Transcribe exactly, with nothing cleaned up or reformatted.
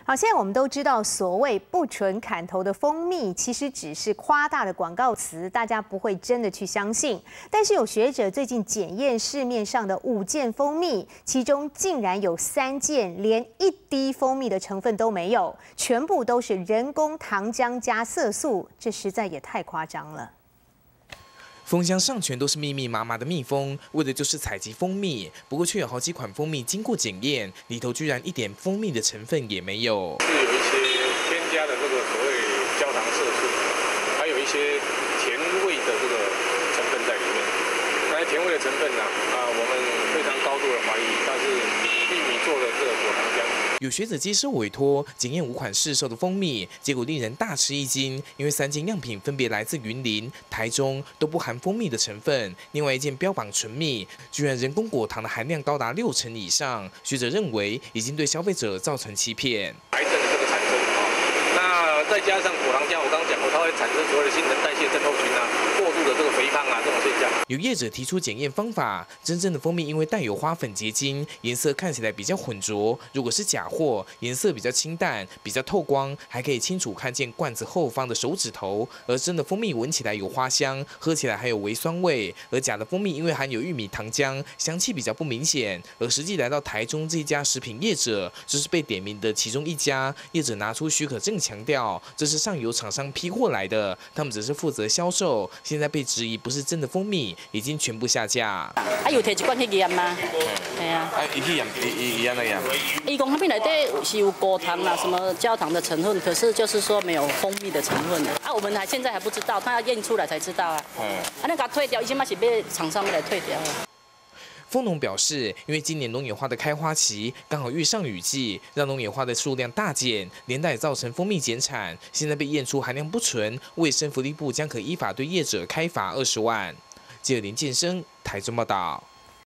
好，现在我们都知道，所谓不纯砍头的蜂蜜，其实只是夸大的广告词，大家不会真的去相信。但是有学者最近检验市面上的五件蜂蜜，其中竟然有三件连一滴蜂蜜的成分都没有，全部都是人工糖浆加色素，这实在也太夸张了。 蜂箱上全都是密密麻麻的蜜蜂，为的就是采集蜂蜜。不过却有好几款蜂蜜经过检验，里头居然一点蜂蜜的成分也没有。 是有一些添加的这个所谓焦糖色素，还有一些甜味的这个成分在里面。那些甜味的成分呢，啊，我们非常高度的怀疑它是玉米做的这个果糖浆。 有学者接受委托检验五款市售的蜂蜜，结果令人大吃一惊，因为三件样品分别来自云林、台中，都不含蜂蜜的成分。另外一件标榜纯蜜，居然人工果糖的含量高达六成以上。学者认为已经对消费者造成欺骗。 癌症的这个产生啊，那再加上果糖浆，我刚刚讲过，它会产生所谓的新陈代谢症候群啊，过度的这个肥胖啊这种现象。 有业者提出检验方法，真正的蜂蜜因为带有花粉结晶，颜色看起来比较浑浊。如果是假货，颜色比较清淡，比较透光，还可以清楚看见罐子后方的手指头。而真的蜂蜜闻起来有花香，喝起来还有微酸味。而假的蜂蜜因为含有玉米糖浆，香气比较不明显。而实际来到台中这一家食品业者，就是被点名的其中一家。业者拿出许可证强调，这是上游厂商批货来的，他们只是负责销售。现在被质疑不是真的蜂蜜，已经全部下架。 啊，有摕一罐去验吗？系啊。 啊，伊去验，伊伊安那验？ 伊讲那边内底是有果糖啦，什么焦糖的成分，可是就是说没有蜂蜜的成分啊。我们还现在还不知道，他要验出来才知道啊。嗯。啊，那给他退掉，以前嘛是被厂商来退掉。 蜂农表示，因为今年龙眼花的开花期刚好遇上雨季，让龙眼花的数量大减，连带造成蜂蜜减产。现在被验出含量不纯，卫生福利部将可依法对业者开罚二十万。记者林建生台中报道。